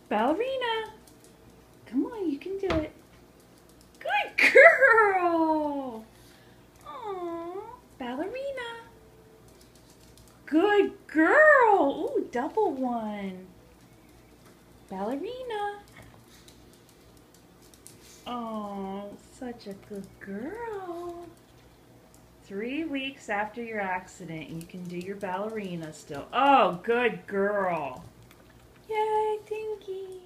Ballerina. Come on, you can do it. Good girl. Aww, ballerina. Good girl. Ooh, double one. Ballerina. Oh, such a good girl. 3 weeks after your accident, you can do your ballerina still. Oh, good girl. Yay, Dinky.